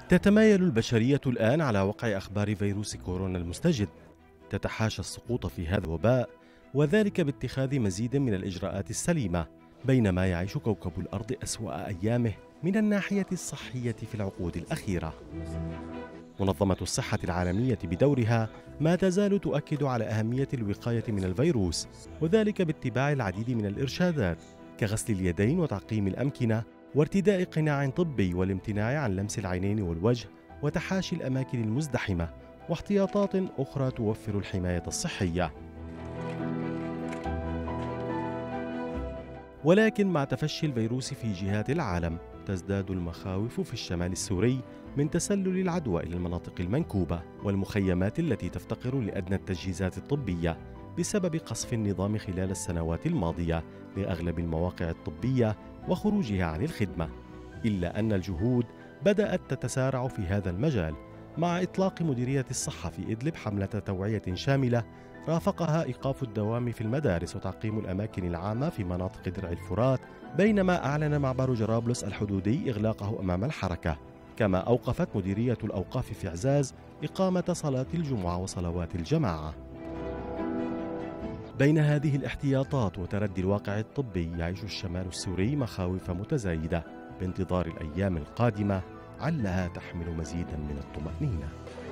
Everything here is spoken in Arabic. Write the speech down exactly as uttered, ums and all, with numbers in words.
تتمايل البشرية الآن على وقع أخبار فيروس كورونا المستجد، تتحاشى السقوط في هذا الوباء، وذلك باتخاذ مزيد من الإجراءات السليمة، بينما يعيش كوكب الأرض أسوأ أيامه من الناحية الصحية في العقود الأخيرة. منظمة الصحة العالمية بدورها ما تزال تؤكد على أهمية الوقاية من الفيروس، وذلك باتباع العديد من الإرشادات كغسل اليدين وتعقيم الأمكنة وارتداء قناع طبي والامتناع عن لمس العينين والوجه وتحاشي الأماكن المزدحمة واحتياطات أخرى توفر الحماية الصحية. ولكن مع تفشي الفيروس في جهات العالم تزداد المخاوف في الشمال السوري من تسلل العدوى إلى المناطق المنكوبة والمخيمات التي تفتقر لأدنى التجهيزات الطبية بسبب قصف النظام خلال السنوات الماضية لأغلب المواقع الطبية وخروجها عن الخدمة. إلا أن الجهود بدأت تتسارع في هذا المجال مع إطلاق مديرية الصحة في إدلب حملة توعية شاملة رافقها إيقاف الدوام في المدارس وتعقيم الأماكن العامة في مناطق درع الفرات، بينما أعلن معبر جرابلس الحدودي إغلاقه أمام الحركة. كما أوقفت مديرية الأوقاف في عزاز إقامة صلاة الجمعة وصلوات الجماعة. بين هذه الاحتياطات وتردي الواقع الطبي يعيش الشمال السوري مخاوف متزايدة بانتظار الأيام القادمة علها تحمل مزيدا من الطمأنينة.